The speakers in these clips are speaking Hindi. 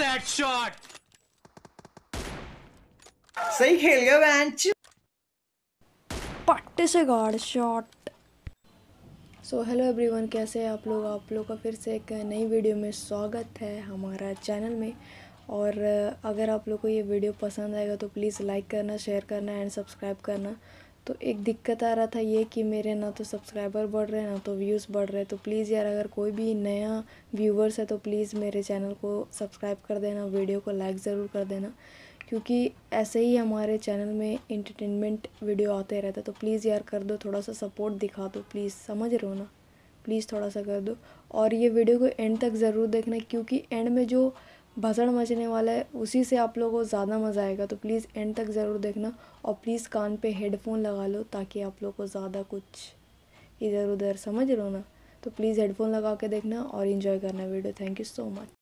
that shot? सही खेल गया बेंच। पट्टे से guard shot. So hello everyone, कैसे हैं आप लोग का फिर से एक नई वीडियो में स्वागत है हमारा चैनल में। और अगर आप लोग को ये वीडियो पसंद आएगा तो प्लीज़ लाइक करना, शेयर करना एंड सब्सक्राइब करना। तो एक दिक्कत आ रहा था ये कि मेरे ना तो सब्सक्राइबर बढ़ रहे हैं ना तो व्यूज़ बढ़ रहे हैं। तो प्लीज़ यार, अगर कोई भी नया व्यूवर्स है तो प्लीज़ मेरे चैनल को सब्सक्राइब कर देना, वीडियो को लाइक ज़रूर कर देना, क्योंकि ऐसे ही हमारे चैनल में इंटरटेनमेंट वीडियो आते रहते हैं। तो प्लीज़ यार कर दो, थोड़ा सा सपोर्ट दिखा दो, प्लीज़, समझ रहे हो ना, प्लीज़ थोड़ा सा कर दो। और ये वीडियो को एंड तक ज़रूर देखना, क्योंकि एंड में जो भसड़ मचने वाला है उसी से आप लोगों को ज़्यादा मज़ा आएगा। तो प्लीज़ एंड तक ज़रूर देखना और प्लीज़ कान पे हेडफोन लगा लो ताकि आप लोग को ज़्यादा कुछ इधर उधर, समझ रहे हो ना। तो प्लीज़ हेडफोन लगा के देखना और इन्जॉय करना video. Thank you so much.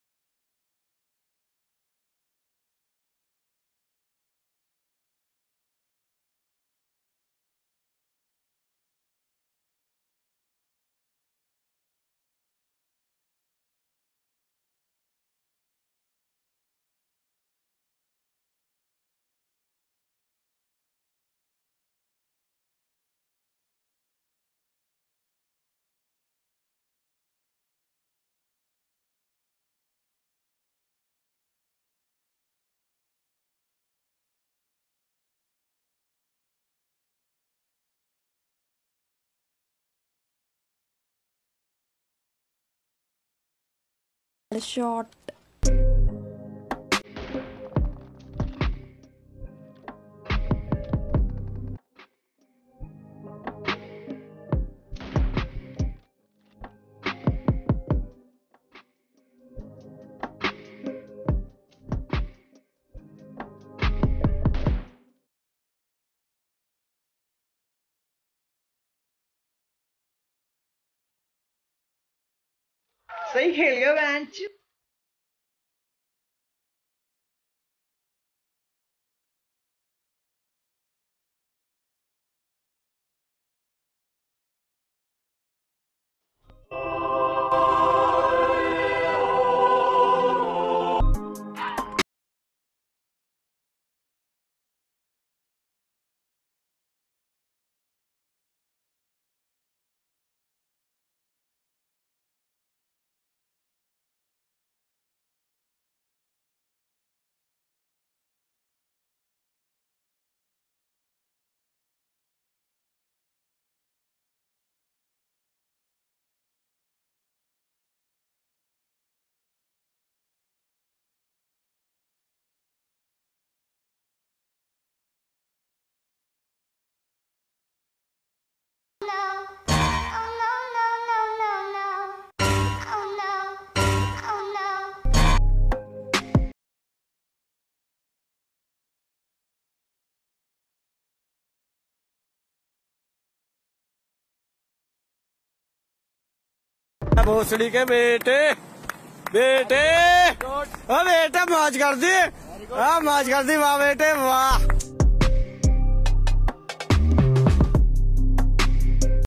Shot. सही खेल गया बेंच। भोसड़ी के बेटे बेटे, बेटे मौज कर दी, मौज कर दी, वाह बेटे वाह।